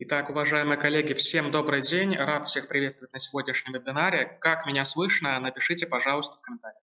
Итак, уважаемые коллеги, всем добрый день. Рад всех приветствовать на сегодняшнем вебинаре. Как меня слышно, напишите, пожалуйста, в комментариях.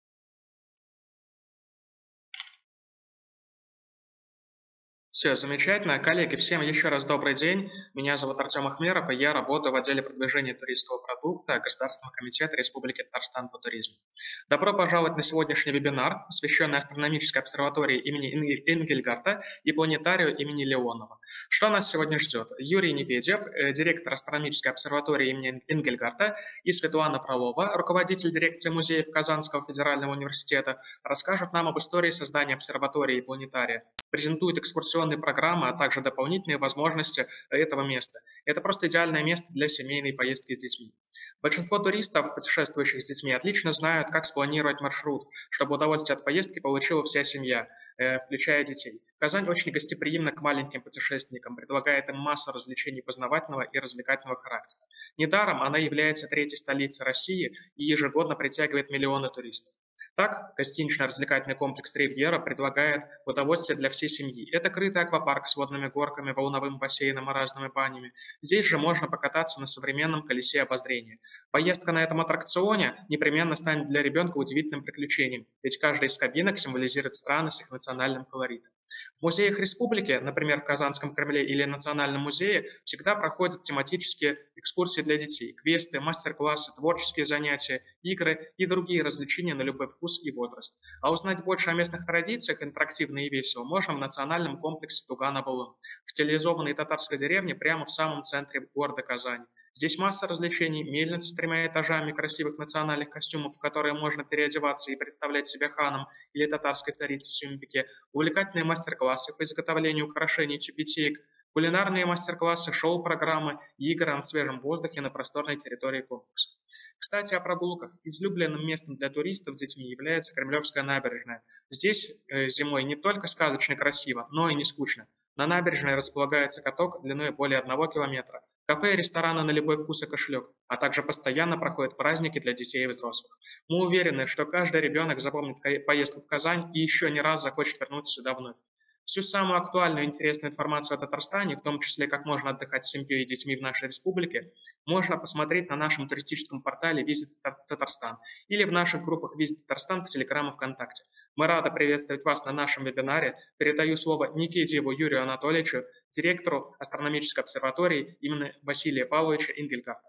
Все, замечательно. Коллеги, всем еще раз добрый день. Меня зовут Артем Ахмеров, и я работаю в отделе продвижения туристского продукта Государственного комитета Республики Татарстан по туризму. Добро пожаловать на сегодняшний вебинар, посвященный астрономической обсерватории имени Энгельгарта и планетарию имени Леонова. Что нас сегодня ждет? Юрий Неведев, директор астрономической обсерватории имени Энгельгарта, и Светлана Фролова, руководитель дирекции музеев Казанского федерального университета, расскажут нам об истории создания обсерватории и планетария, презентуют экскурсионные программы, а также дополнительные возможности этого места. Это просто идеальное место для семейной поездки с детьми. Большинство туристов, путешествующих с детьми, отлично знают, как спланировать маршрут, чтобы удовольствие от поездки получила вся семья, включая детей. Казань очень гостеприимна к маленьким путешественникам, предлагает им массу развлечений познавательного и развлекательного характера. Недаром она является третьей столицей России и ежегодно притягивает миллионы туристов. Так, гостинично-развлекательный комплекс «Ривьера» предлагает удовольствие для всей семьи. Это крытый аквапарк с водными горками, волновым бассейном и разными банями. Здесь же можно покататься на современном колесе обозрения. Поездка на этом аттракционе непременно станет для ребенка удивительным приключением, ведь каждая из кабинок символизирует страны с их национальным колоритом. В музеях республики, например, в Казанском Кремле или Национальном музее, всегда проходят тематические экскурсии для детей, квесты, мастер-классы, творческие занятия, игры и другие развлечения на любой вкус и возраст. А узнать больше о местных традициях интерактивно и весело можно в национальном комплексе Туган-Абулын, в стилизованной татарской деревне прямо в самом центре города Казани. Здесь масса развлечений, мельница с 3 этажами красивых национальных костюмов, в которые можно переодеваться и представлять себя ханом или татарской царицей Сюмбике, увлекательные мастер-классы по изготовлению украшений чупитеек, кулинарные мастер-классы, шоу-программы и игры на свежем воздухе на просторной территории комплекса. Кстати, о прогулках. Излюбленным местом для туристов с детьми является Кремлевская набережная. Здесь зимой не только сказочно красиво, но и не скучно. На набережной располагается каток длиной более 1 километра, кафе и рестораны на любой вкус и кошелек, а также постоянно проходят праздники для детей и взрослых. Мы уверены, что каждый ребенок запомнит поездку в Казань и еще не раз захочет вернуться сюда вновь. Всю самую актуальную и интересную информацию о Татарстане, в том числе как можно отдыхать с семьей и детьми в нашей республике, можно посмотреть на нашем туристическом портале Visit Татарстан или в наших группах Visit Татарстан в Телеграм и ВКонтакте. Мы рады приветствовать вас на нашем вебинаре. Передаю слово Никедьеву Юрию Анатольевичу, директору астрономической обсерватории имени Василия Павловича Энгельгарта.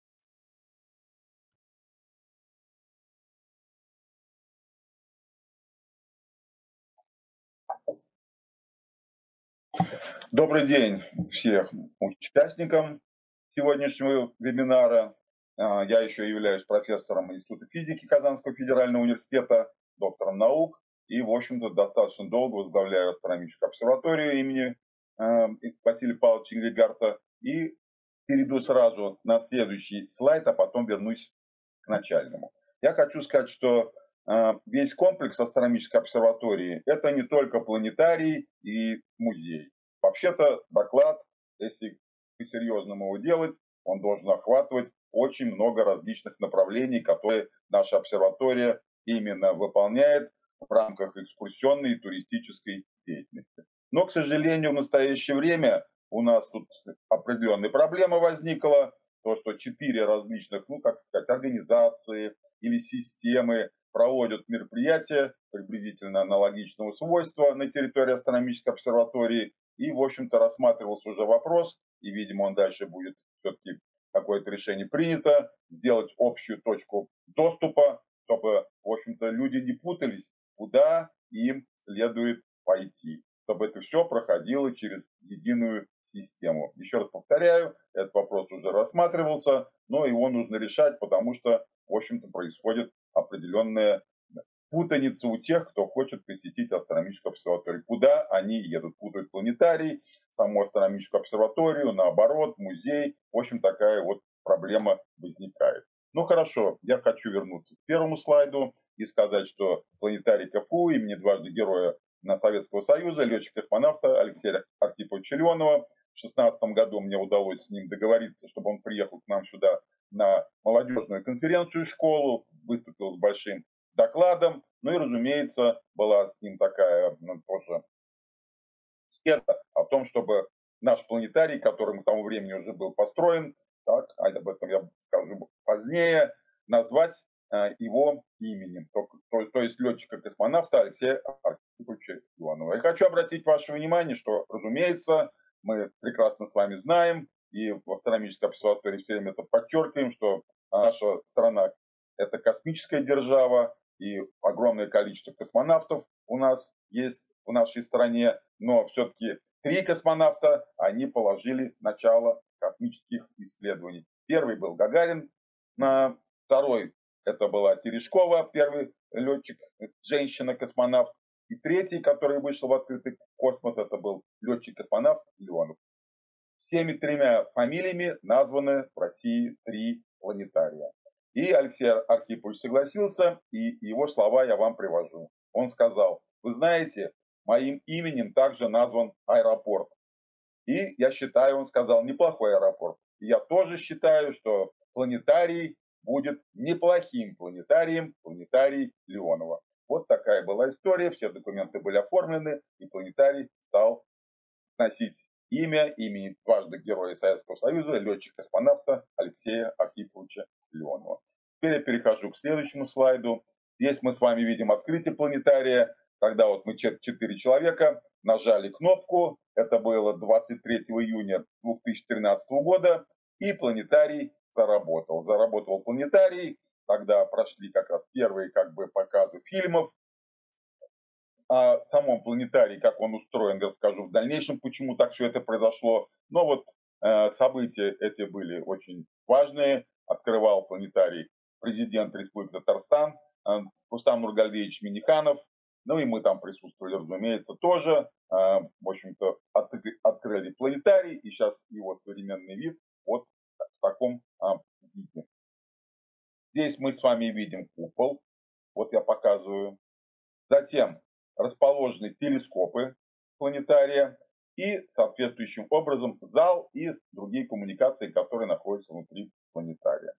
Добрый день всем участникам сегодняшнего вебинара. Я еще являюсь профессором Института физики Казанского федерального университета, доктором наук, и, в общем-то, достаточно долго возглавляю астрономическую обсерваторию имени Василия Павловича Энгельгарта. И перейду сразу на следующий слайд, а потом вернусь к начальному. Я хочу сказать, что весь комплекс астрономической обсерватории – это не только планетарий и музей. Вообще-то доклад, если по-серьезному его делать, он должен охватывать очень много различных направлений, которые наша обсерватория именно выполняет в рамках экскурсионной и туристической деятельности. Но, к сожалению, в настоящее время у нас тут определенная проблема возникла, то, что 4 различных, организации или системы проводят мероприятия приблизительно аналогичного свойства на территории астрономической обсерватории. И, в общем-то, рассматривался уже вопрос, и, видимо, он дальше будет все-таки какое-то решение принято, сделать общую точку доступа, чтобы, в общем-то, люди не путались, куда им следует пойти, чтобы это все проходило через единую систему. Еще раз повторяю, этот вопрос уже рассматривался, но его нужно решать, потому что, в общем-то, происходит определенная путаница у тех, кто хочет посетить астрономическую обсерваторию. Куда они едут? Путают планетарий, саму астрономическую обсерваторию, наоборот, музей. В общем, такая вот проблема возникает. Ну хорошо, я хочу вернуться к первому слайду и сказать, что планетарий КФУ имени дважды Героя Советского Союза, летчика-космонавта Алексея Архиповича Леонова. В 2016 году мне удалось с ним договориться, чтобы он приехал к нам сюда на молодежную конференцию в школу, выступил с большим докладом. Ну и, разумеется, была с ним такая тоже схема о том, чтобы наш планетарий, который к тому времени уже был построен, так, об этом я скажу позднее, назвать его именем, то есть летчика-космонавта Алексея Архиповича Ионова. Я хочу обратить ваше внимание, что, разумеется, мы прекрасно с вами знаем, и в астрономической обсерватории все время это подчеркиваем, что наша страна – это космическая держава, и огромное количество космонавтов у нас есть в нашей стране, но все-таки 3 космонавта, они положили начало космических исследований. Первый был Гагарин, второй это была Терешкова, первый летчик, женщина-космонавт, и третий, который вышел в открытый космос, это был летчик-космонавт Леонов. Всеми 3 фамилиями названы в России 3 планетария. И Алексей Архипович согласился, и его слова я вам привожу. Он сказал: вы знаете, моим именем также назван аэропорт. И я считаю, он сказал, неплохой аэропорт. И я тоже считаю, что планетарий будет неплохим планетарием, планетарий Леонова. Вот такая была история, все документы были оформлены, и планетарий стал носить имени дважды Героя Советского Союза, летчика-космонавта Алексея Архиповича Леонова. Теперь я перехожу к следующему слайду. Здесь мы с вами видим открытие планетария, когда вот мы 4 человека нажали кнопку, это было 23 июня 2013 года, и планетарий заработал. Заработал планетарий, тогда прошли как раз первые показы фильмов. О самом планетарии, как он устроен, я расскажу в дальнейшем, почему так все это произошло. Но вот события эти были очень важные. Открывал планетарий президент Республики Татарстан Рустам Нургалиевич Минниханов. Ну и мы там присутствовали, разумеется, тоже. В общем-то, открыли планетарий, и сейчас его современный вид вот в таком виде. Здесь мы с вами видим купол. Вот я показываю. Затем расположены телескопы планетария и соответствующим образом зал и другие коммуникации, которые находятся внутри планетария.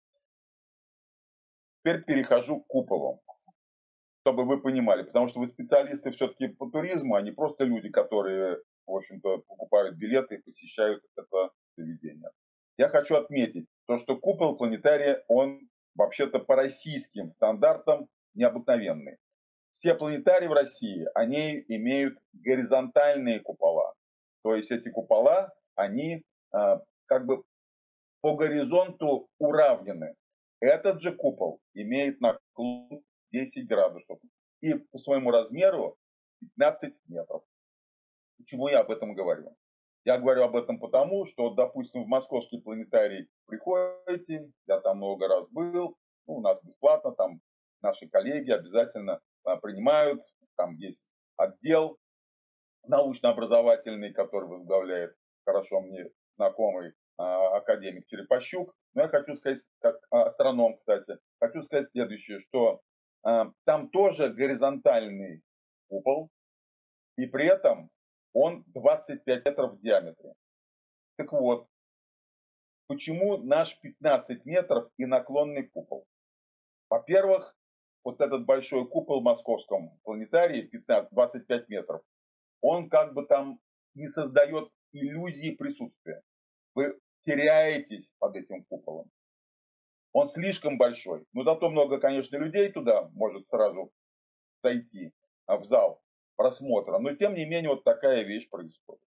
Теперь перехожу к куполу, чтобы вы понимали, потому что вы специалисты все-таки по туризму, а не просто люди, которые, в общем-то, покупают билеты и посещают это заведение. Я хочу отметить то, что купол планетария, он вообще-то по российским стандартам необыкновенный. Все планетарии в России, они имеют горизонтальные купола. То есть эти купола, они как бы по горизонту уравнены. Этот же купол имеет наклон 10 градусов и по своему размеру 15 метров. Почему я об этом говорю? Я говорю об этом потому, что, допустим, в московский планетарий приходите, я там много раз был, у нас бесплатно, там наши коллеги обязательно принимают, там есть отдел научно-образовательный, который возглавляет хорошо мне знакомый академик Черепащук. Но я хочу сказать, как астроном, кстати, хочу сказать следующее, что там тоже горизонтальный купол, и при этом он 25 метров в диаметре. Так вот, почему наш 15 метров и наклонный купол? Во-первых, вот этот большой купол в московском планетарии 25 метров, он как бы там не создает иллюзии присутствия. Вы теряетесь под этим куполом. Он слишком большой. Но зато много, конечно, людей туда может сразу зайти в зал просмотра. Но тем не менее вот такая вещь происходит.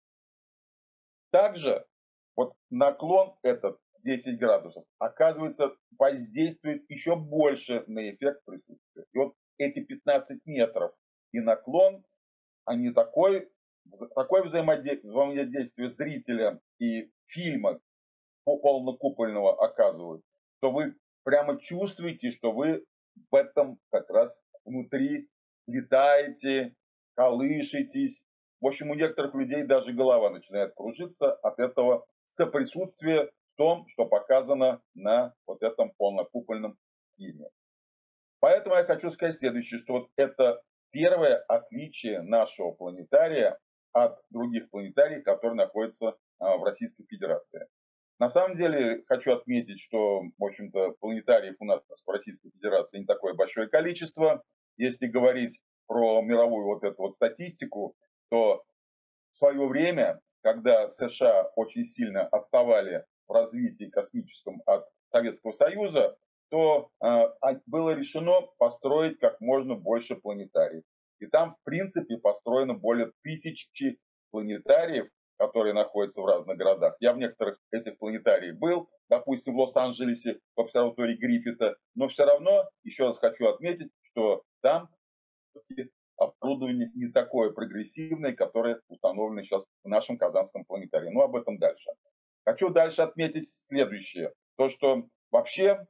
Также вот наклон этот 10 градусов, оказывается, воздействует еще больше на эффект присутствия. И вот эти 15 метров и наклон, они такое взаимодействие зрителя и фильма полнокупольного оказывают, что вы прямо чувствуете, что вы в этом как раз внутри летаете, колышетесь. В общем, у некоторых людей даже голова начинает кружиться от этого соприсутствия в том, что показано на вот этом полнокупольном фильме. Поэтому я хочу сказать следующее, что вот это первое отличие нашего планетария от других планетариев, которые находятся в Российской Федерации. На самом деле хочу отметить, что, в общем-то, планетариев у нас в Российской Федерации не такое большое количество. Если говорить про мировую вот эту вот статистику, то в свое время когда США очень сильно отставали в развитии космическом от Советского Союза, то было решено построить как можно больше планетариев. И там, в принципе, построено более 1000 планетариев, которые находятся в разных городах. Я в некоторых этих планетариях был, допустим, в Лос-Анджелесе, в обсерватории Гриффита, но все равно, еще раз хочу отметить, что там оборудование не такое прогрессивное, которое установлено сейчас в нашем Казанском планетарии. Но об этом дальше. Хочу дальше отметить следующее. То, что вообще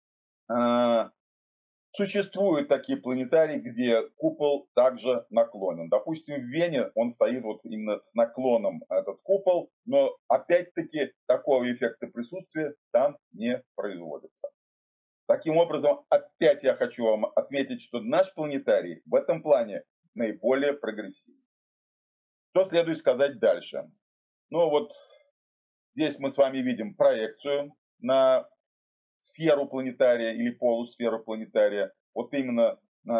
существуют такие планетарии, где купол также наклонен. Допустим, в Вене он стоит вот именно с наклоном, этот купол, но опять-таки такого эффекта присутствия там не производится. Таким образом, опять я хочу вам отметить, что наш планетарий в этом плане наиболее прогрессивный. Что следует сказать дальше? Ну вот здесь мы с вами видим проекцию на сферу планетария или полусферу планетария. Вот именно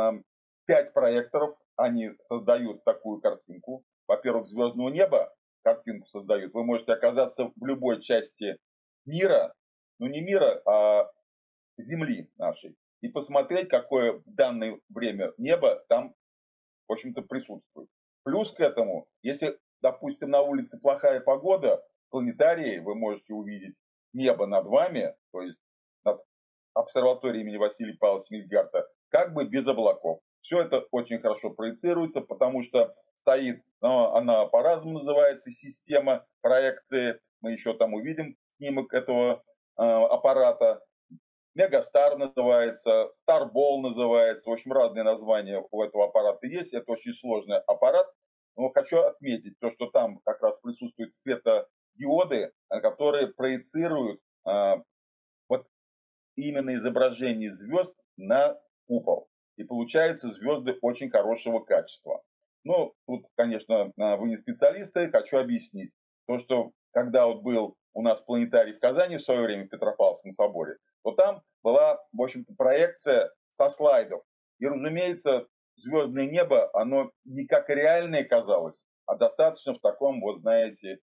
5 проекторов, они создают такую картинку. Во-первых, звездного неба картинку создают. Вы можете оказаться в любой части мира, ну не мира, а Земли нашей, и посмотреть, какое в данное время небо там, в общем-то, присутствует. Плюс к этому, если, допустим, на улице плохая погода, в планетарии вы можете увидеть небо над вами, то есть над обсерваторией имени Василия Павловича Мильгарта, как бы без облаков. Все это очень хорошо проецируется, потому что стоит, она по-разному называется, система проекции. Мы еще там увидим снимок этого аппарата. Мегастар называется, Старбол называется. В общем, разные названия у этого аппарата есть. Это очень сложный аппарат. Но хочу отметить то, что там как раз присутствуют светодиоды, которые проецируют вот именно изображение звезд на купол. И получаются звезды очень хорошего качества. Ну, тут, конечно, вы не специалисты, хочу объяснить. То, что когда вот был у нас планетарий в Казани в свое время в Петропавловском соборе, то там была, в общем-то, проекция со слайдов. И, разумеется, звездное небо, оно не как реальное казалось, а достаточно в таком, вот знаете,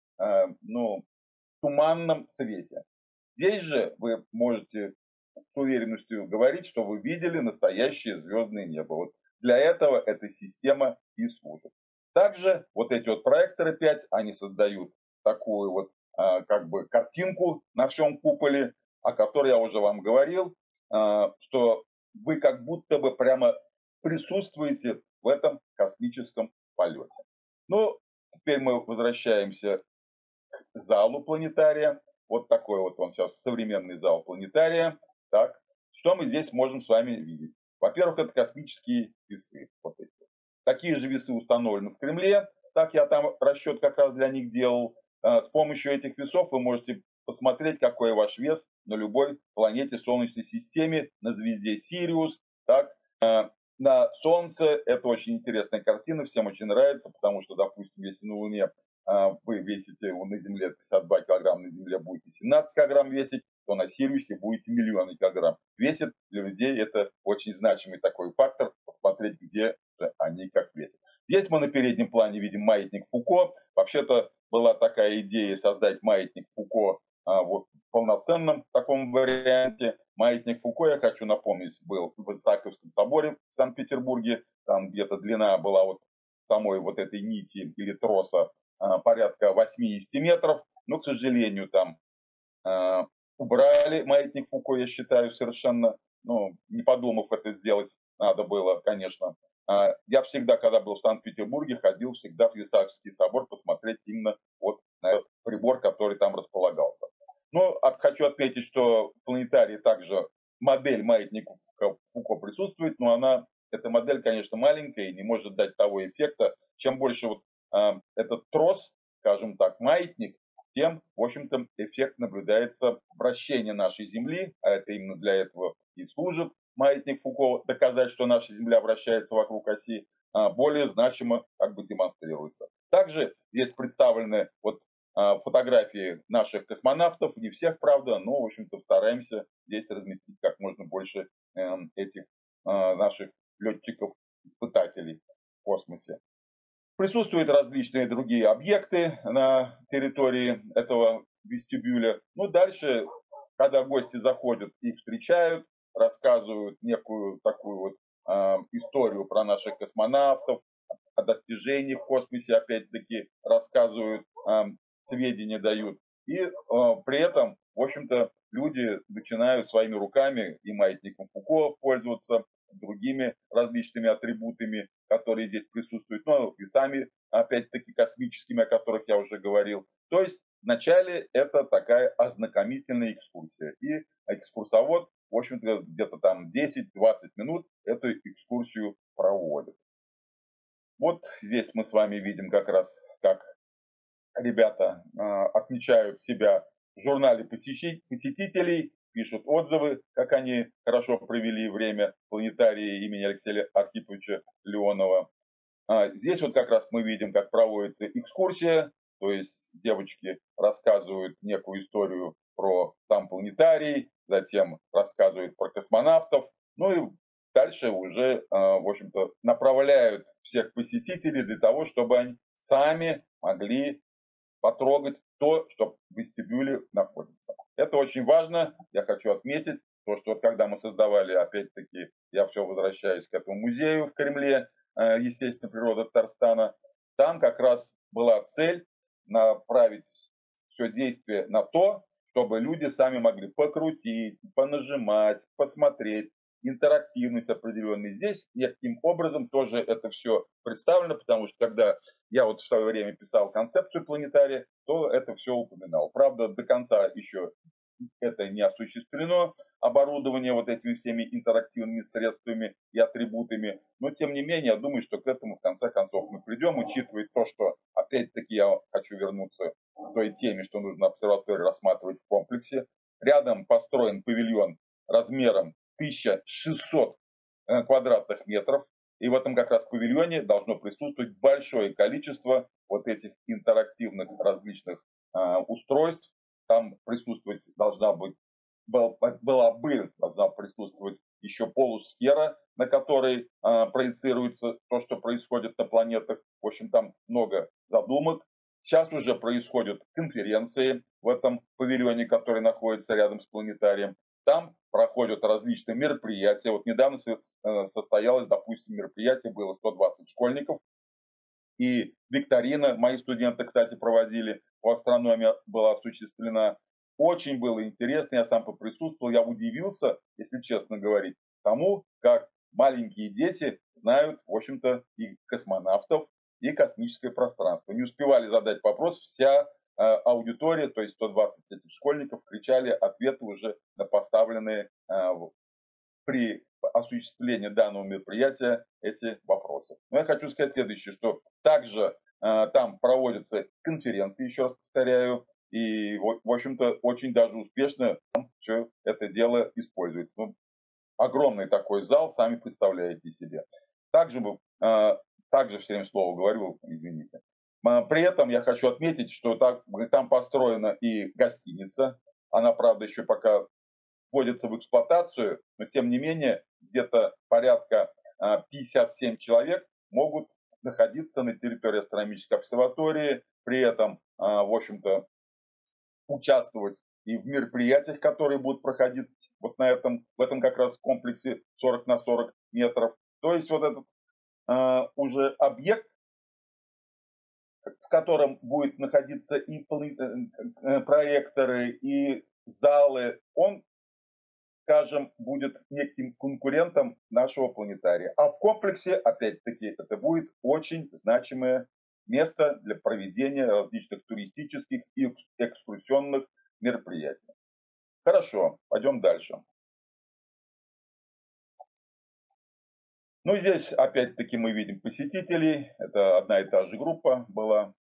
туманном цвете. Здесь же вы можете с уверенностью говорить, что вы видели настоящее звездное небо. Вот для этого эта система и служит. Также вот эти вот проекторы 5, они создают такую вот как бы картинку на всем куполе, о которой я уже вам говорил, что вы как будто бы прямо присутствуете в этом космическом полете. Ну, теперь мы возвращаемся к залу планетария. Вот такой вот он сейчас современный зал планетария. Так, что мы здесь можем с вами видеть? Во-первых, это космические весы. Вот эти. Такие же весы установлены в Кремле. Так я там расчет как раз для них делал. С помощью этих весов вы можете посмотреть, какой ваш вес на любой планете Солнечной системе, на звезде Сириус. Так, на Солнце это очень интересная картина, всем очень нравится, потому что, допустим, если на Луне вы весите на Земле 52 килограмма, на Земле будете 17 килограмм весить, то на Сириусе будете миллионы килограмм весит. Для людей это очень значимый такой фактор, посмотреть, где же они как весят. Здесь мы на переднем плане видим маятник Фуко. Вообще-то была такая идея создать маятник Фуко вот, в полноценном таком варианте. Маятник Фуко, я хочу напомнить, был в Исааковском соборе в Санкт-Петербурге. Там где-то длина была вот самой вот этой нити или троса порядка 80 метров. Но, к сожалению, там убрали маятник Фуко, я считаю, совершенно, не подумав это сделать, надо было, конечно. Я всегда, когда был в Санкт-Петербурге, ходил всегда в Исаакиевский собор посмотреть именно вот на этот прибор, который там располагался. Хочу отметить, что в планетарии также модель маятника Фуко присутствует, но эта модель, конечно, маленькая и не может дать того эффекта. Чем больше вот этот трос, скажем так, маятник, тем, в общем-то, эффект наблюдается вращение нашей Земли, а это именно для этого и служит маятник Фуко, доказать, что наша Земля вращается вокруг оси, более значимо как бы демонстрируется. Также здесь представлены вот фотографии наших космонавтов, не всех, правда, но, в общем-то, стараемся здесь разместить как можно больше этих наших летчиков-испытателей в космосе. Присутствуют различные другие объекты на территории этого вестибюля. Ну, дальше, когда гости заходят, их встречают, рассказывают некую такую вот историю про наших космонавтов, о достижениях в космосе, опять-таки, рассказывают, сведения дают. И при этом, в общем-то, люди начинают своими руками и маятником Фуко пользоваться, другими различными атрибутами, которые здесь присутствуют, ну и сами, опять-таки, космическими, о которых я уже говорил. То есть вначале это такая ознакомительная экскурсия. И экскурсовод, в общем-то, где-то там 10-20 минут эту экскурсию проводит. Вот здесь мы с вами видим как раз, как ребята отмечают себя в журнале посетителей, пишут отзывы, как они хорошо провели время в планетарии имени Алексея Архиповича Леонова. Здесь вот как раз мы видим, как проводится экскурсия, то есть девочки рассказывают некую историю про сам планетарий, затем рассказывают про космонавтов, ну и дальше уже, в общем-то, направляют всех посетителей для того, чтобы они сами могли потрогать то, что в вестибюле находится. Это очень важно. Я хочу отметить, то, что вот когда мы создавали, опять-таки, я все возвращаюсь к этому музею в Кремле, естественной природы Татарстана, там как раз была цель направить все действие на то, чтобы люди сами могли покрутить, понажимать, посмотреть, интерактивность определенная. Здесь неким образом тоже это все представлено, потому что когда я вот в свое время писал концепцию планетария, то это все упоминал. Правда, до конца еще это не осуществлено, оборудование вот этими всеми интерактивными средствами и атрибутами. Но, тем не менее, я думаю, что к этому в конце концов мы придем, учитывая то, что, опять-таки, я хочу вернуться к той теме, что нужно обсерваторию рассматривать в комплексе. Рядом построен павильон размером 1600 квадратных метров. И в этом как раз павильоне должно присутствовать большое количество вот этих интерактивных различных устройств. Там присутствовать должна присутствовать еще полусфера, на которой проецируется то, что происходит на планетах. В общем, там много задумок. Сейчас уже происходят конференции в этом павильоне, который находится рядом с планетарием. Там проходят различные мероприятия. Вот недавно состоялось, допустим, мероприятие, было 120 школьников. И викторина, мои студенты, кстати, проводили, по астрономии была осуществлена. Очень было интересно, я сам поприсутствовал, я удивился, если честно говорить, тому, как маленькие дети знают, в общем-то, и космонавтов, и космическое пространство. Не успевали задать вопрос, вся аудитория, то есть 120 этих школьников, кричали ответы уже на поставленные при осуществлении данного мероприятия эти вопросы. Но я хочу сказать следующее, что также там проводятся конференции, еще раз повторяю, и, в общем-то, очень даже успешно все это дело используется. Ну, огромный такой зал, сами представляете себе. Также все время слово говорю, извините. При этом я хочу отметить, что там построена и гостиница. Она, правда, еще пока вводится в эксплуатацию, но тем не менее где-то порядка 57 человек могут находиться на территории астрономической обсерватории, при этом, в общем-то, участвовать и в мероприятиях, которые будут проходить вот в этом как раз комплексе 40 на 40 метров. То есть вот этот уже объект, в котором будет находиться и проекторы, и залы, он, скажем, будет неким конкурентом нашего планетария. А в комплексе, опять-таки, это будет очень значимое место для проведения различных туристических и экскурсионных мероприятий. Хорошо, пойдем дальше. Ну, здесь, опять-таки, мы видим посетителей. Это одна и та же группа была.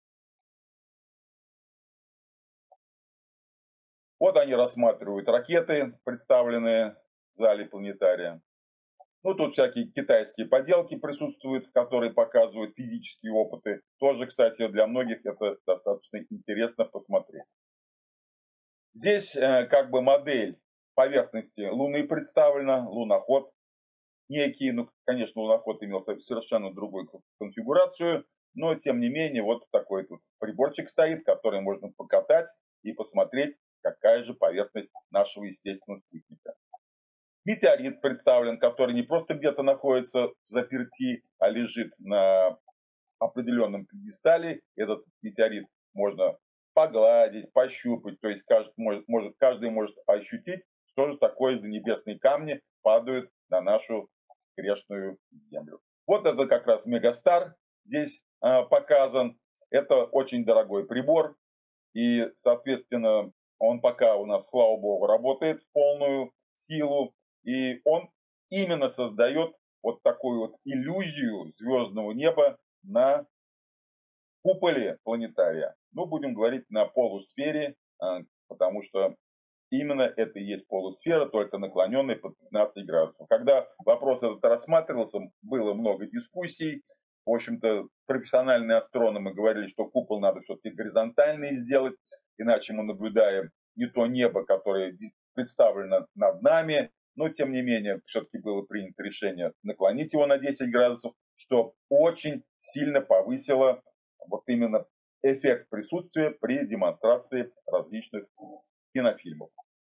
Вот они рассматривают ракеты, представленные в зале планетария. Ну, тут всякие китайские поделки присутствуют, которые показывают физические опыты. Тоже, кстати, для многих это достаточно интересно посмотреть. Здесь как бы модель поверхности Луны представлена, луноход некий. Ну, конечно, луноход имел совершенно другую конфигурацию, но тем не менее вот такой тут приборчик стоит, который можно покатать и посмотреть, какая же поверхность нашего естественного спутника. Метеорит представлен, который не просто где-то находится в заперти, а лежит на определенном пьедестале. Этот метеорит можно погладить, пощупать, то есть каждый может ощутить, что же такое за небесные камни падают на нашу грешную землю. Вот это как раз Мегастар здесь показан. Это очень дорогой прибор, и, соответственно, он пока у нас, слава богу, работает в полную силу, и он именно создает вот такую вот иллюзию звездного неба на куполе планетария. Ну, будем говорить на полусфере, потому что именно это и есть полусфера, только наклоненная под 15 градусов. Когда вопрос этот рассматривался, было много дискуссий. В общем-то, профессиональные астрономы говорили, что купол надо все-таки горизонтальный сделать, иначе мы наблюдаем не то небо, которое представлено над нами, но тем не менее все-таки было принято решение наклонить его на 10 градусов, что очень сильно повысило вот именно эффект присутствия при демонстрации различных кинофильмов.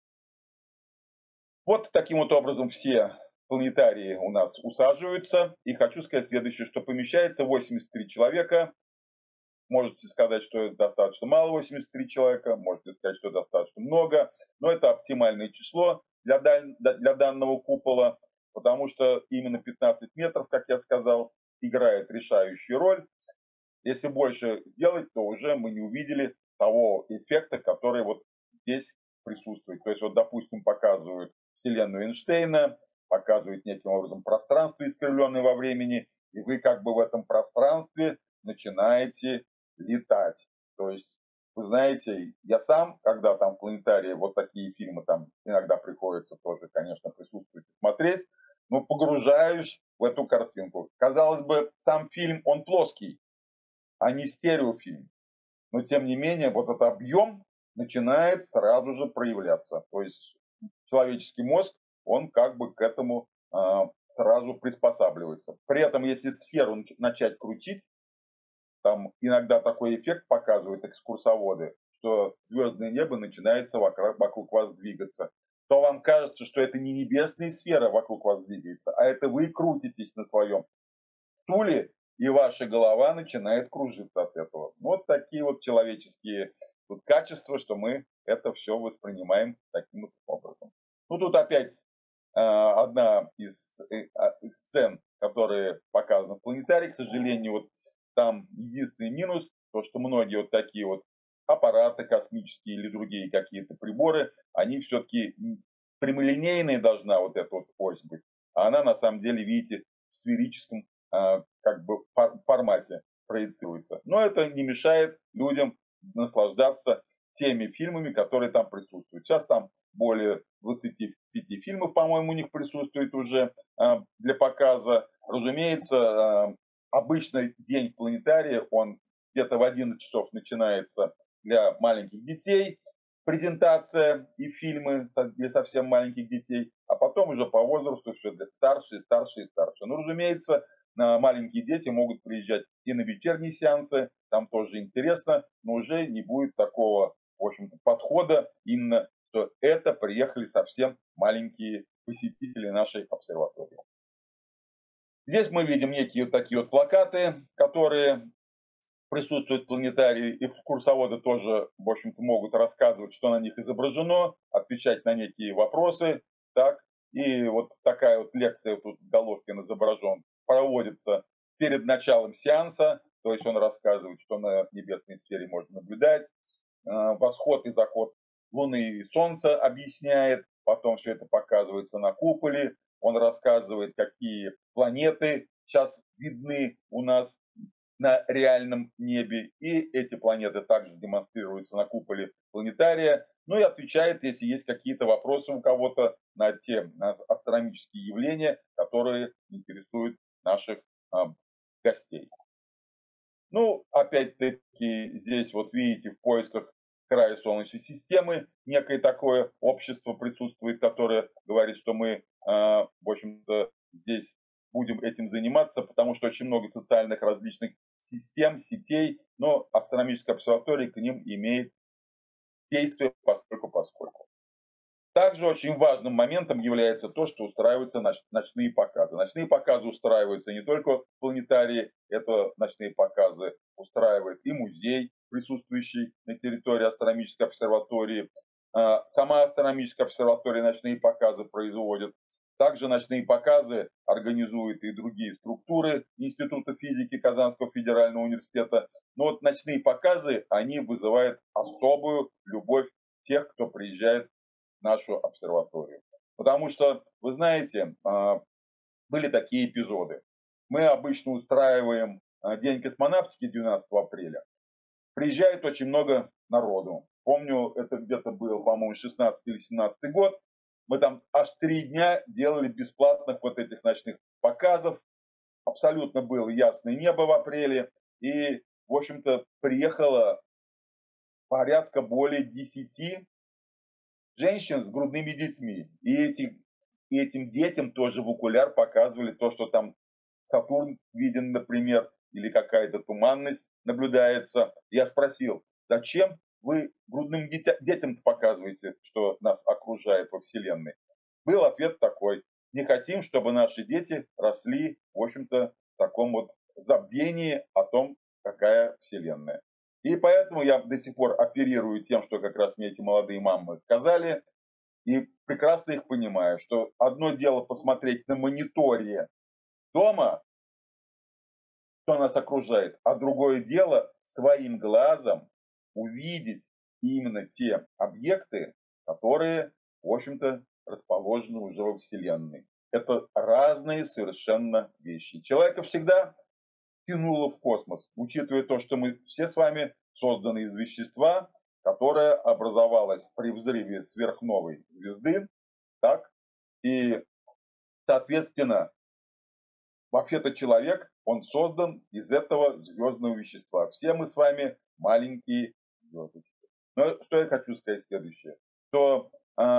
Вот таким вот образом все планетарии у нас усаживаются. И хочу сказать следующее, что помещается 83 человека. Можете сказать, что это достаточно мало, 83 человека, можете сказать, что достаточно много, но это оптимальное число для данного купола, потому что именно 15 метров, как я сказал, играет решающую роль. Если больше сделать, то уже мы не увидели того эффекта, который вот здесь присутствует. То есть вот, допустим, показывают Вселенную Эйнштейна, показывают неким образом пространство, искривленное во времени, и вы как бы в этом пространстве начинаете летать. То есть, вы знаете, я сам, когда там в планетарии вот такие фильмы там иногда приходится тоже, конечно, присутствовать и смотреть, но погружаюсь в эту картинку. Казалось бы, сам фильм, он плоский, а не стереофильм. Но тем не менее, вот этот объем начинает сразу же проявляться. То есть человеческий мозг, он как бы к этому сразу приспосабливается. При этом, если сферу начать крутить, там иногда такой эффект показывают экскурсоводы, что звездное небо начинается вокруг вас двигаться. То вам кажется, что это не небесная сфера вокруг вас двигается, а это вы крутитесь на своем стуле, и ваша голова начинает кружиться от этого. Вот такие вот человеческие тут качества, что мы это все воспринимаем таким вот образом. Ну, тут опять одна из сцен, которые показаны в планетарии, к сожалению, вот там единственный минус, то, что многие вот такие вот аппараты космические или другие какие-то приборы, они все-таки прямолинейные должна вот эта вот ось быть, а она на самом деле, видите, в сферическом как бы формате проецируется. Но это не мешает людям наслаждаться теми фильмами, которые там присутствуют. Сейчас там более 25 фильмов, по-моему, у них присутствует уже для показа. Разумеется, обычный день в планетарии, он где-то в 11 часов начинается для маленьких детей, презентация и фильмы для совсем маленьких детей, а потом уже по возрасту все для старше, старше и старше. Ну, разумеется, маленькие дети могут приезжать и на вечерние сеансы, там тоже интересно, но уже не будет такого, в общем-то, подхода именно, что это приехали совсем маленькие посетители нашей обсерватории. Здесь мы видим некие вот такие вот плакаты, которые присутствуют в планетарии, и экскурсоводы тоже, в общем-то, могут рассказывать, что на них изображено, отвечать на некие вопросы, так, и вот такая вот лекция, тут Головкин изображен, проводится перед началом сеанса, то есть он рассказывает, что на небесной сфере можно наблюдать, восход и заход Луны и Солнца объясняет, потом все это показывается на куполе, он рассказывает, какие планеты сейчас видны у нас на реальном небе, и эти планеты также демонстрируются на куполе планетария, ну и отвечает, если есть какие-то вопросы у кого-то на те астрономические явления, которые интересуют наших гостей. Ну, опять-таки, здесь вот видите, в поисках края Солнечной системы некое такое общество присутствует, которое говорит, что мы, в общем-то, здесь будем этим заниматься, потому что очень много социальных различных систем, сетей, но астрономическая обсерватория к ним имеет действие поскольку. Также очень важным моментом является то, что устраиваются ночные показы. Ночные показы устраиваются не только в планетарии, это ночные показы устраивает и музей, присутствующий на территории астрономической обсерватории. Сама астрономическая обсерватория ночные показы производит. Также ночные показы организуют и другие структуры Института физики Казанского федерального университета. Но вот ночные показы, они вызывают особую любовь тех, кто приезжает нашу обсерваторию. Потому что, вы знаете, были такие эпизоды. Мы обычно устраиваем День космонавтики 12 апреля. Приезжает очень много народу. Помню, это где-то был, по-моему, 16 или 17 год. Мы там аж 3 дня делали бесплатных вот этих ночных показов. Абсолютно было ясное небо в апреле. И, в общем-то, приехало порядка более 10 женщин с грудными детьми. И этим детям тоже в окуляр показывали то, что там Сатурн виден, например, или какая-то туманность наблюдается. Я спросил, зачем вы грудным детям показываете, что нас окружает во Вселенной? Был ответ такой: не хотим, чтобы наши дети росли, в общем-то, в таком вот забвении о том, какая Вселенная. И поэтому я до сих пор оперирую тем, что как раз мне эти молодые мамы сказали, и прекрасно их понимаю, что одно дело посмотреть на мониторе дома, что нас окружает, а другое дело своим глазом увидеть именно те объекты, которые, в общем-то, расположены уже во Вселенной. Это разные совершенно вещи. Человека всегда тянуло в космос, учитывая то, что мы все с вами созданы из вещества, которое образовалось при взрыве сверхновой звезды, так? И, соответственно, вообще-то человек, он создан из этого звездного вещества. Все мы с вами маленькие звездочки. Но что я хочу сказать следующее, что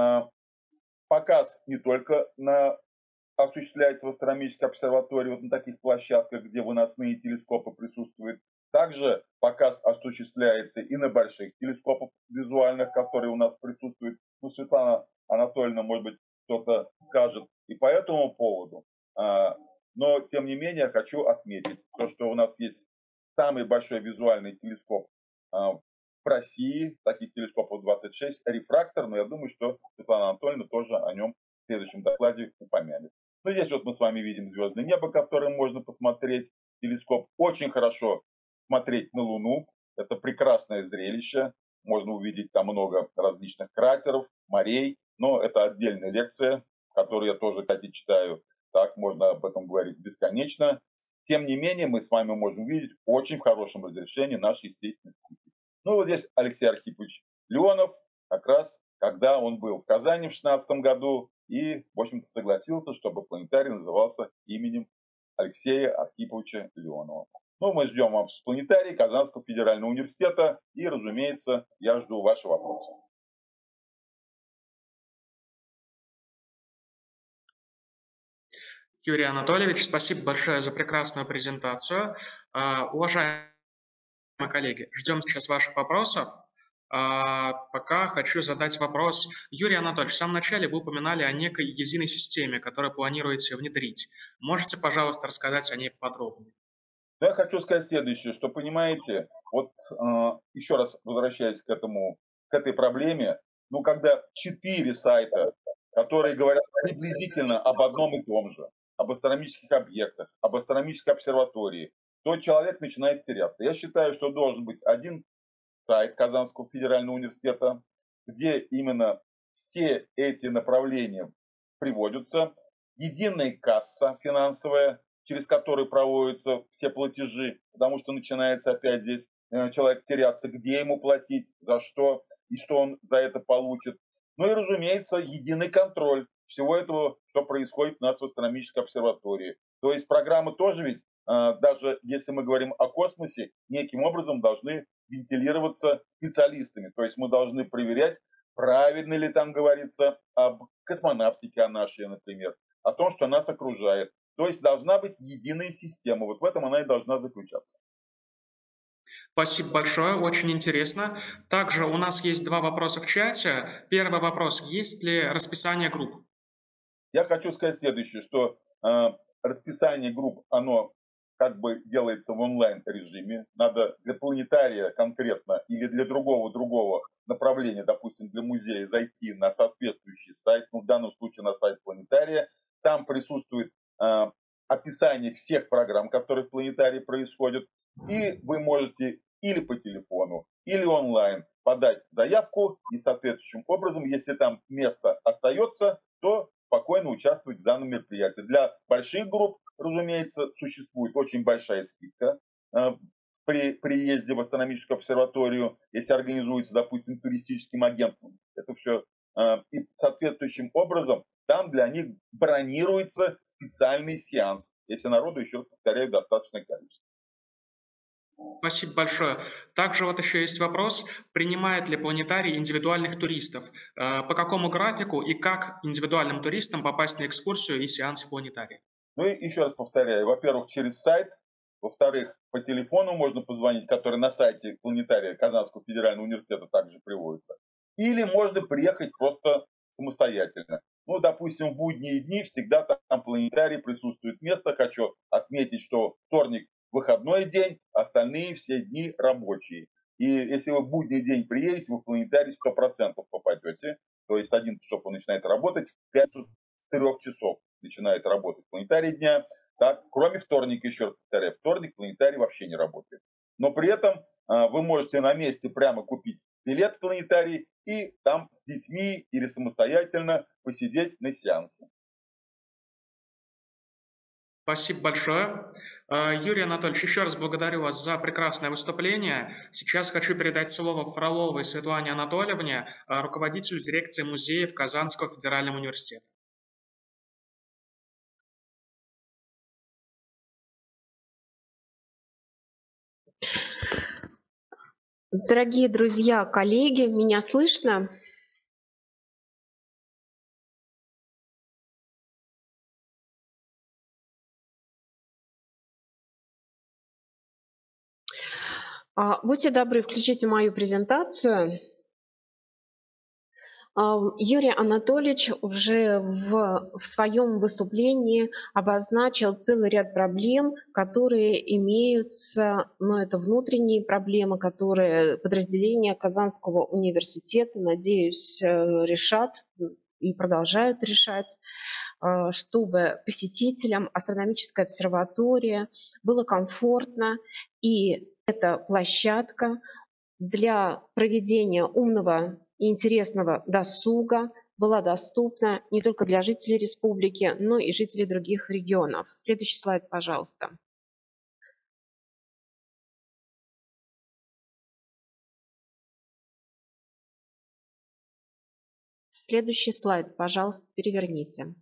показ не только осуществляется в астрономической обсерватории, вот на таких площадках, где выносные телескопы присутствуют. Также показ осуществляется и на больших телескопах визуальных, которые у нас присутствуют. Ну, Светлана Анатольевна, может быть, что-то скажет и по этому поводу. Но, тем не менее, хочу отметить то, что у нас есть самый большой визуальный телескоп в России, таких телескопов 26, рефрактор, но я думаю, что Светлана Анатольевна тоже о нем в следующем докладе упомянет. Ну, здесь вот мы с вами видим звездное небо, которое можно посмотреть. Телескоп очень хорошо смотреть на Луну. Это прекрасное зрелище. Можно увидеть там много различных кратеров, морей. Но это отдельная лекция, которую я тоже, кстати, читаю. Так, можно об этом говорить бесконечно. Тем не менее, мы с вами можем увидеть очень в хорошем разрешении наши естественные спутники. Ну, вот здесь Алексей Архипович Леонов, как раз когда он был в Казани в 2016 году и, в общем-то, согласился, чтобы планетарий назывался именем Алексея Архиповича Леонова. Ну, мы ждем вас в планетарии Казанского федерального университета и, разумеется, я жду ваши вопросы. Юрий Анатольевич, спасибо большое за прекрасную презентацию. Уважаемые коллеги, ждем сейчас ваших вопросов. Пока хочу задать вопрос. Юрий Анатольевич, в самом начале вы упоминали о некой единой системе, которую планируете внедрить. Можете, пожалуйста, рассказать о ней подробнее? Я хочу сказать следующее, что, понимаете, вот еще раз возвращаясь к этой проблеме, ну, когда 4 сайта, которые говорят приблизительно об одном и том же, об астрономических объектах, об астрономической обсерватории, то человек начинает теряться. Я считаю, что должен быть один сайт Казанского федерального университета, где именно все эти направления приводятся, единая касса финансовая, через которую проводятся все платежи, потому что начинается опять здесь человек теряться, где ему платить, за что и что он за это получит. Ну и, разумеется, единый контроль всего этого, что происходит у нас в астрономической обсерватории. То есть программы тоже ведь, даже если мы говорим о космосе, неким образом должны вентилироваться специалистами. То есть мы должны проверять, правильно ли там говорится об космонавтике, о нашей, например, о том, что нас окружает. То есть должна быть единая система. Вот в этом она и должна заключаться. Спасибо большое, очень интересно. Также у нас есть два вопроса в чате. Первый вопрос: есть ли расписание групп? Я хочу сказать следующее, что расписание групп, оно как бы делается в онлайн-режиме. Надо для планетария конкретно или для другого направления, допустим, для музея, зайти на соответствующий сайт, ну, в данном случае на сайт планетария. Там присутствует описание всех программ, которые в планетарии происходят. И вы можете или по телефону, или онлайн подать заявку, и соответствующим образом, если там место остается, то спокойно участвовать в данном мероприятии. Для больших групп, разумеется, существует очень большая скидка при приезде в астрономическую обсерваторию, если организуется, допустим, туристическим агентом. Это все и соответствующим образом там для них бронируется специальный сеанс, если народу, еще раз повторяю, достаточное количество. Спасибо большое. Также вот еще есть вопрос: принимает ли планетарий индивидуальных туристов? По какому графику и как индивидуальным туристам попасть на экскурсию и сеанс в планетарии? Ну и еще раз повторяю, во-первых, через сайт, во-вторых, по телефону можно позвонить, который на сайте планетария Казанского федерального университета также приводится. Или можно приехать просто самостоятельно. Ну, допустим, в будние дни всегда там планетарий присутствует место. Хочу отметить, что вторник выходной день, остальные все дни рабочие. И если вы в будний день приедете, вы в планетарий 100% попадете. То есть 11 часов он начинает работать, в 5 с 3 часов начинает работать планетарий дня. Так, кроме вторника, еще раз повторяю, вторник планетарий вообще не работает. Но при этом вы можете на месте прямо купить билет в планетарий и там с детьми или самостоятельно посидеть на сеансе. Спасибо большое. Юрий Анатольевич, еще раз благодарю вас за прекрасное выступление. Сейчас хочу передать слово Фроловой Светлане Анатольевне, руководителю дирекции музеев Казанского федерального университета. Дорогие друзья, коллеги, меня слышно? Будьте добры, включите мою презентацию. Юрий Анатольевич уже в своем выступлении обозначил целый ряд проблем, которые имеются, но это внутренние проблемы, которые подразделения Казанского университета, надеюсь, решат и продолжают решать, чтобы посетителям астрономической обсерватории было комфортно, и эта площадка для проведения умного и интересного досуга была доступна не только для жителей республики, но и жителей других регионов. Следующий слайд, пожалуйста. Следующий слайд, пожалуйста, переверните.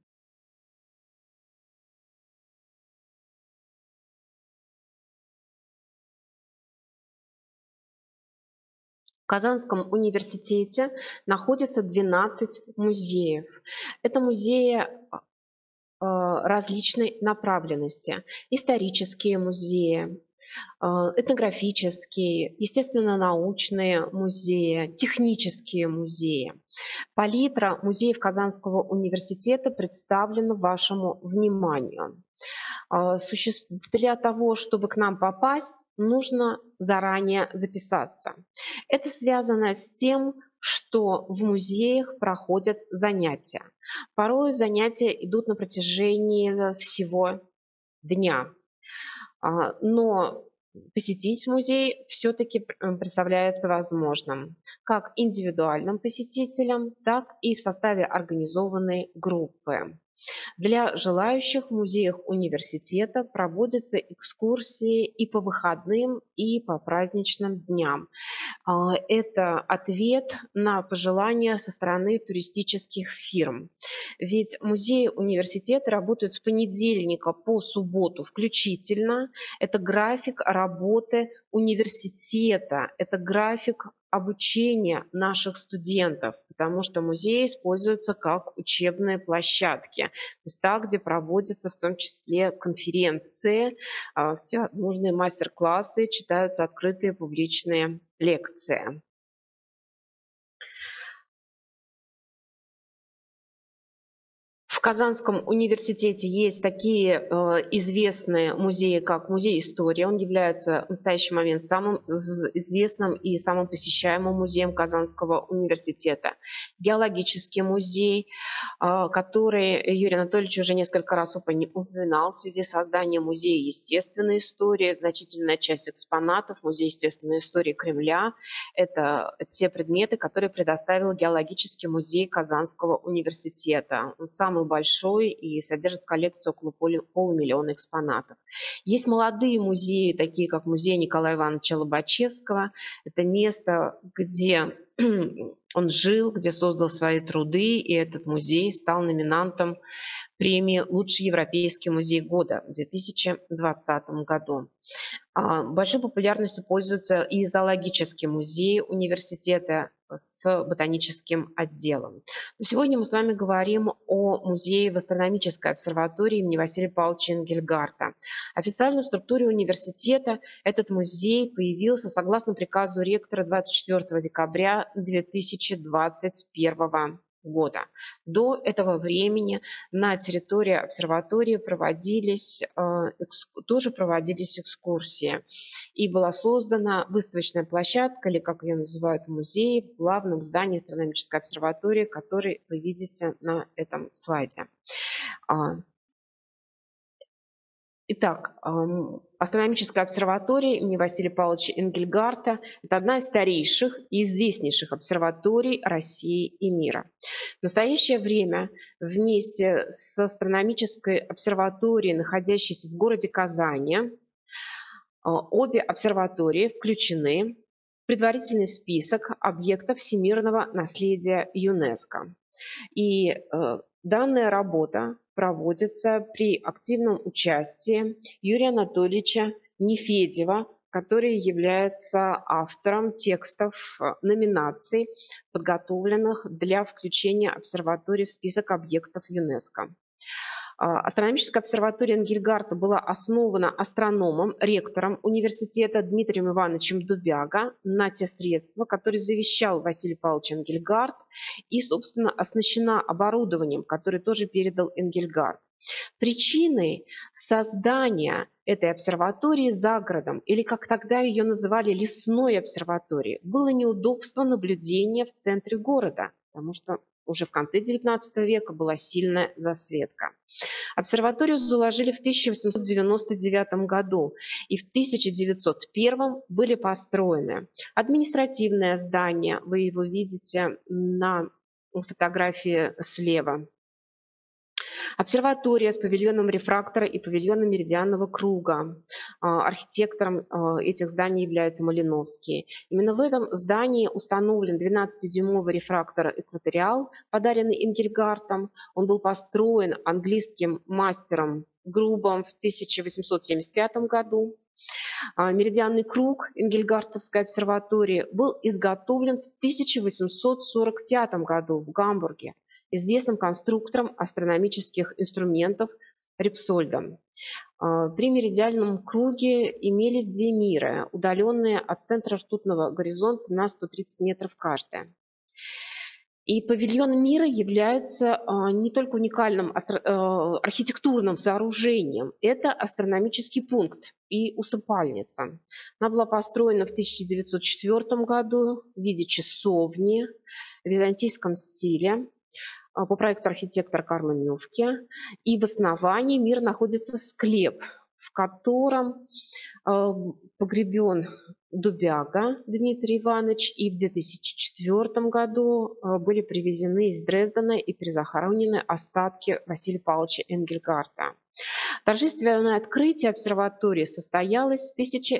В Казанском университете находится 12 музеев. Это музеи различной направленности. Исторические музеи, этнографические, естественно-научные музеи, технические музеи. Палитра музеев Казанского университета представлена вашему вниманию. Для того, чтобы к нам попасть, нужно заранее записаться. Это связано с тем, что в музеях проходят занятия. Порой занятия идут на протяжении всего дня. Но посетить музей все-таки представляется возможным как индивидуальным посетителям, так и в составе организованной группы. Для желающих в музеях университета проводятся экскурсии и по выходным, и по праздничным дням. Это ответ на пожелания со стороны туристических фирм. Ведь музеи университета работают с понедельника по субботу включительно. Это график работы университета, это график обучения наших студентов, потому что музеи используются как учебные площадки, то есть так, где проводятся в том числе конференции, всевозможные мастер-классы, читаются открытые публичные лекции. В Казанском университете есть такие известные музеи, как Музей истории. Он является в настоящий момент самым известным и самым посещаемым музеем Казанского университета. Геологический музей, который Юрий Анатольевич уже несколько раз упоминал в связи с созданием Музея естественной истории. Значительная часть экспонатов Музея естественной истории Кремля – это те предметы, которые предоставил Геологический музей Казанского университета. Он самый большой и содержит коллекцию около полумиллиона экспонатов. Есть молодые музеи, такие как музей Николая Ивановича Лобачевского. Это место, где он жил, где создал свои труды, и этот музей стал номинантом премии «Лучший европейский музей года» в 2020 году. Большой популярностью пользуется и зоологический музей университета с ботаническим отделом. Но сегодня мы с вами говорим о музее в астрономической обсерватории имени Василия Павловича Энгельгарта. Официально в структуре университета этот музей появился согласно приказу ректора 24 декабря 2021 года. До этого времени на территории обсерватории тоже проводились экскурсии. И была создана выставочная площадка, или как ее называют в музее, в главном здании астрономической обсерватории, который вы видите на этом слайде. Итак, астрономическая обсерватория имени Василия Павловича Энгельгарта – это одна из старейших и известнейших обсерваторий России и мира. В настоящее время вместе с астрономической обсерваторией, находящейся в городе Казани, обе обсерватории включены в предварительный список объектов всемирного наследия ЮНЕСКо. И данная работа проводится при активном участии Юрия Анатольевича Нефедева, который является автором текстов номинаций, подготовленных для включения обсерватории в список объектов ЮНЕСКо. Астрономическая обсерватория Энгельгарта была основана астрономом, ректором университета Дмитрием Ивановичем Дубяга на те средства, которые завещал Василий Павлович Энгельгарт, и, собственно, оснащена оборудованием, которое тоже передал Энгельгарт. Причиной создания этой обсерватории за городом, или как тогда ее называли лесной обсерваторией, было неудобство наблюдения в центре города, потому что уже в конце XIX века была сильная засветка. Обсерваторию заложили в 1899 году, и в 1901 были построены административное здание, вы его видите на фотографии слева, обсерватория с павильоном рефрактора и павильоном меридианного круга. Архитектором этих зданий является Малиновский. Именно в этом здании установлен 12-дюймовый рефрактор «Экваториал», подаренный Энгельгартом. Он был построен английским мастером Грубом в 1875 году. Меридианный круг Энгельгартовской обсерватории был изготовлен в 1845 году в Гамбурге известным конструктором астрономических инструментов Репсольдом. При меридианном круге имелись две миры, удаленные от центра ртутного горизонта на 130 метров каждая. И павильон мира является не только уникальным архитектурным сооружением, это астрономический пункт и усыпальница. Она была построена в 1904 году в виде часовни в византийском стиле по проекту архитектора Карла Мюфке. И в основании мира находится склеп, в котором погребен Дубяга Дмитрий Иванович, и в 2004 году были привезены из Дрездена и перезахоронены остатки Василия Павловича Энгельгарта. Торжественное открытие обсерватории состоялось в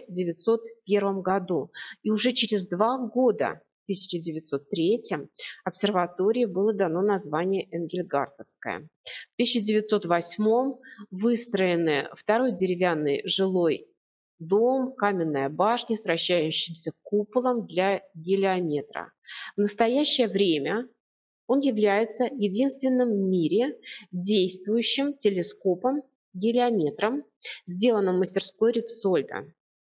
1901 году, и уже через 2 года, в 1903, обсерватории было дано название Энгельгартовская. В 1908 выстроены второй деревянный жилой дом, каменная башня с вращающимся куполом для гелиометра. В настоящее время он является единственным в мире действующим телескопом-гелиометром, сделанным в мастерской Репсольда.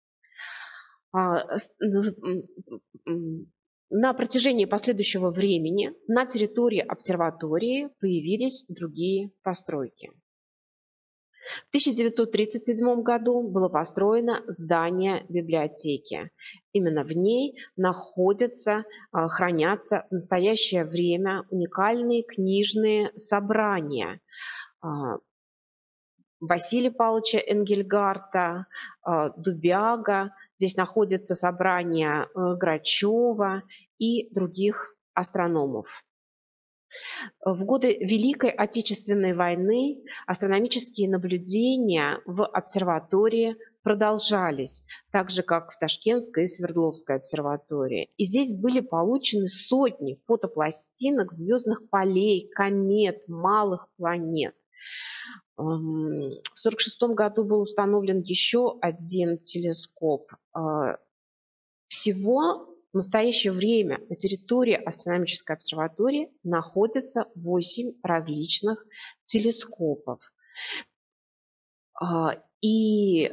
На протяжении последующего времени на территории обсерватории появились другие постройки. В 1937 году было построено здание библиотеки. Именно в ней хранятся в настоящее время уникальные книжные собрания Василия Павловича Энгельгарта, Дубяга. Здесь находится собрание Грачева и других астрономов. В годы Великой Отечественной войны астрономические наблюдения в обсерватории продолжались, так же, как в Ташкентской и Свердловской обсерватории. И здесь были получены сотни фотопластинок звездных полей, комет, малых планет. В 1946 году был установлен еще один телескоп. Всего в настоящее время на территории астрономической обсерватории находится 8 различных телескопов. И,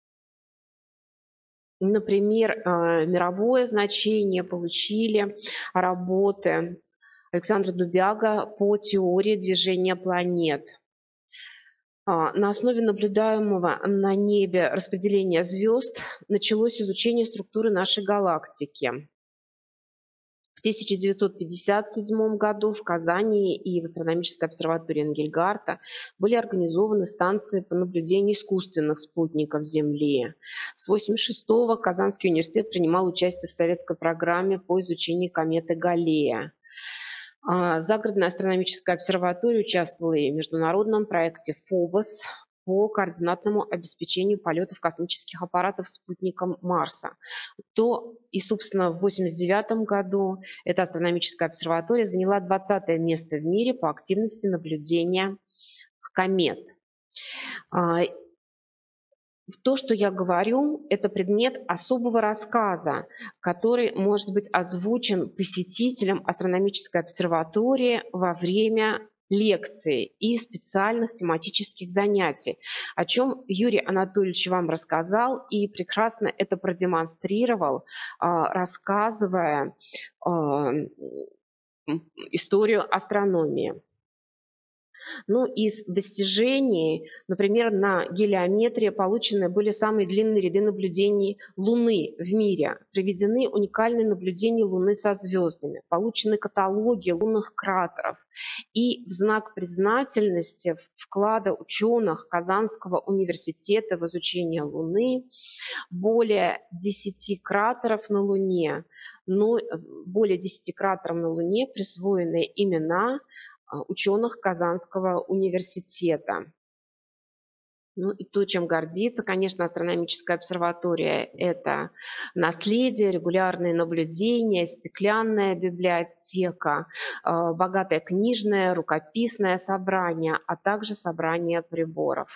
например, мировое значение получили работы Александра Дубяга по теории движения планет. На основе наблюдаемого на небе распределения звезд началось изучение структуры нашей галактики. В 1957 году в Казани и в астрономической обсерватории Энгельгарта были организованы станции по наблюдению искусственных спутников Земли. С 1986-го Казанский университет принимал участие в советской программе по изучению кометы Галлея. Загородная астрономическая обсерватория участвовала и в международном проекте «Фобос» по координатному обеспечению полетов космических аппаратов спутником Марса. Собственно, в 1989 году эта астрономическая обсерватория заняла 20-е место в мире по активности наблюдения комет. То, что я говорю, это предмет особого рассказа, который может быть озвучен посетителям астрономической обсерватории во время лекций и специальных тематических занятий, о чем Юрий Анатольевич вам рассказал и прекрасно это продемонстрировал, рассказывая историю астрономии. Из достижений, например, на гелиометрии получены были самые длинные ряды наблюдений Луны в мире. Проведены уникальные наблюдения Луны со звездами. Получены каталоги лунных кратеров. И в знак признательности вклада ученых Казанского университета в изучение Луны более 10 кратеров на Луне. Более 10 кратерам на Луне присвоены имена ученых Казанского университета. И то, чем гордится, конечно, астрономическая обсерватория, это наследие, регулярные наблюдения, стеклянная библиотека, богатое книжное, рукописное собрание, а также собрание приборов.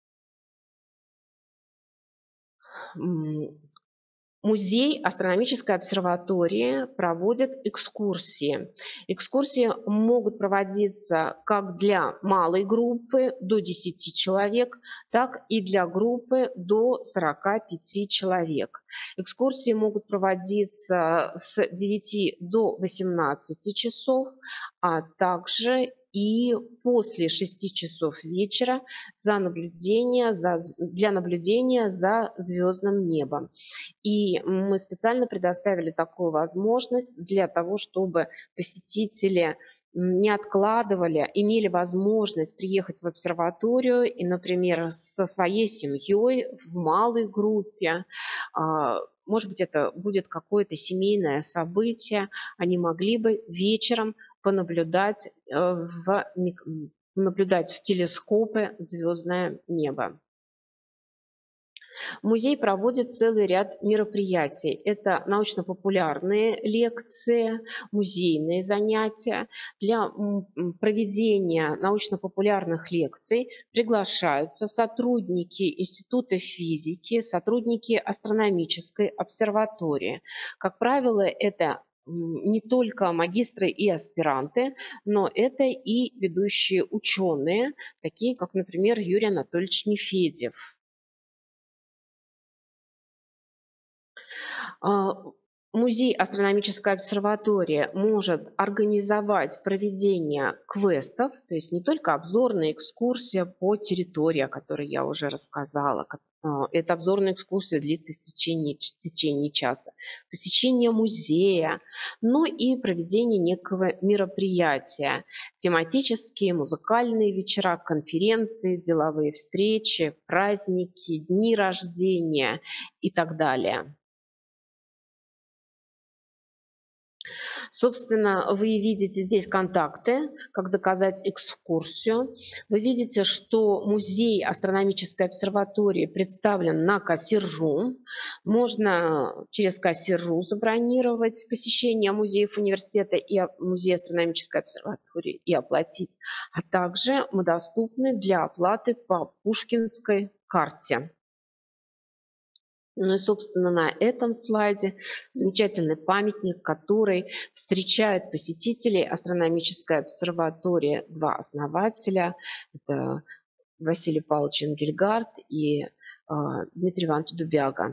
Музей астрономической обсерватории проводит экскурсии. Экскурсии могут проводиться как для малой группы до 10 человек, так и для группы до 45 человек. Экскурсии могут проводиться с 9 до 18 часов, а также и после 6 часов вечера для наблюдения за звездным небом. И мы специально предоставили такую возможность для того, чтобы посетители не откладывали, имели возможность приехать в обсерваторию и, например, со своей семьей в малой группе. Может быть, это будет какое-то семейное событие. Они могли бы вечером понаблюдать в телескопы звездное небо. Музей проводит целый ряд мероприятий. Это научно-популярные лекции, музейные занятия. Для проведения научно-популярных лекций приглашаются сотрудники Института физики, сотрудники астрономической обсерватории. Как правило, это не только магистры и аспиранты, но это и ведущие ученые, такие как, например, Юрий Анатольевич Нефедев. Музей астрономической обсерватории может организовать проведение квестов, то есть не только обзорная экскурсия по территории, о которой я уже рассказала. Эта обзорная экскурсия длится в течение часа. Посещение музея, но и проведение некого мероприятия. Тематические, музыкальные вечера, конференции, деловые встречи, праздники, дни рождения и так далее. Собственно, вы видите здесь контакты, как заказать экскурсию. Вы видите, что музей астрономической обсерватории представлен на Кассиржу. Можно через Кассиржу забронировать посещение музеев университета и музея астрономической обсерватории и оплатить. А также мы доступны для оплаты по Пушкинской карте. Ну и, собственно, на этом слайде замечательный памятник, который встречает посетителей астрономической обсерватории. Два основателя – это Василий Павлович Энгельгард и Дмитрий Иванович Дубяга.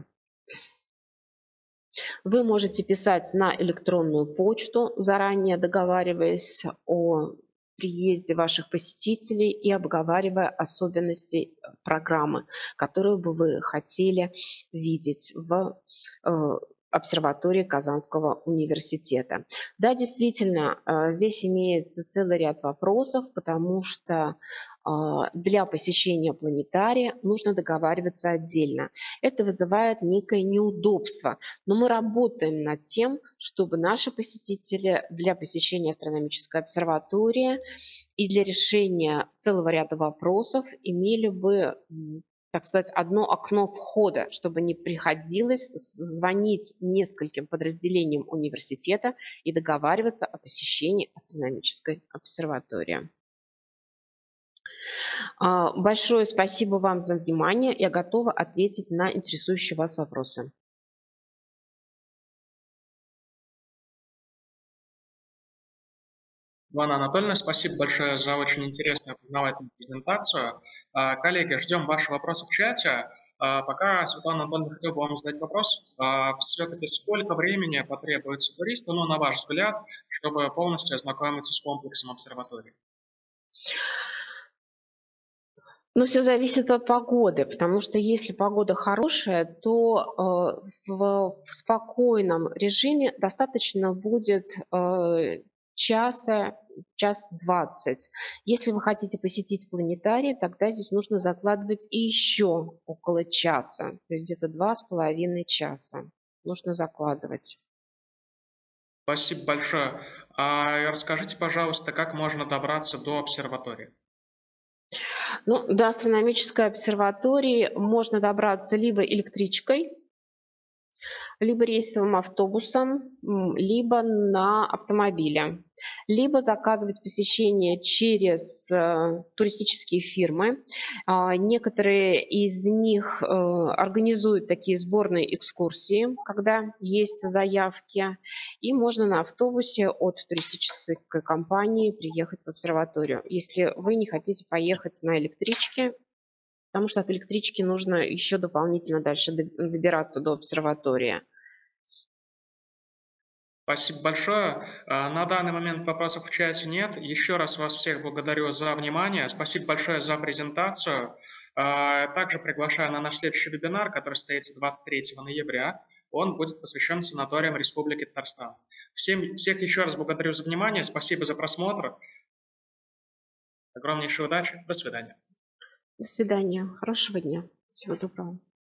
Вы можете писать на электронную почту, заранее договариваясь о приезде ваших посетителей и обговаривая особенности программы, которую бы вы хотели видеть в обсерватории Казанского университета. Да, действительно, здесь имеется целый ряд вопросов, потому что для посещения планетария нужно договариваться отдельно. Это вызывает некое неудобство, но мы работаем над тем, чтобы наши посетители для посещения астрономической обсерватории и для решения целого ряда вопросов имели бы, так сказать, одно окно входа, чтобы не приходилось звонить нескольким подразделениям университета и договариваться о посещении астрономической обсерватории. Большое спасибо вам за внимание. Я готова ответить на интересующие вас вопросы. Ивана Анатольевна, спасибо большое за очень интересную познавательную презентацию. Коллеги, ждем ваши вопросы в чате. Пока, Светлана Анатольевна, хотел бы вам задать вопрос. Все-таки сколько времени потребуется туристу, ну, на ваш взгляд, чтобы полностью ознакомиться с комплексом обсерватории? Но все зависит от погоды, потому что если погода хорошая, то в спокойном режиме достаточно будет час 20. Если вы хотите посетить планетарий, тогда здесь нужно закладывать и еще около часа, то есть где-то 2,5 часа нужно закладывать. Спасибо большое. Расскажите, пожалуйста, как можно добраться до обсерватории? Ну, до астрономической обсерватории можно добраться либо электричкой, либо рейсовым автобусом, либо на автомобиле, либо заказывать посещение через туристические фирмы. Некоторые из них организуют такие сборные экскурсии, когда есть заявки, и можно на автобусе от туристической компании приехать в обсерваторию. Если вы не хотите поехать на электричке, потому что от электрички нужно еще дополнительно дальше добираться до обсерватории. Спасибо большое. На данный момент вопросов в чате нет. Еще раз вас всех благодарю за внимание. Спасибо большое за презентацию. Также приглашаю на наш следующий вебинар, который состоится 23 ноября. Он будет посвящен санаториям Республики Татарстан. Всех еще раз благодарю за внимание. Спасибо за просмотр. Огромнейшей удачи. До свидания. До свидания. Хорошего дня. Всего доброго.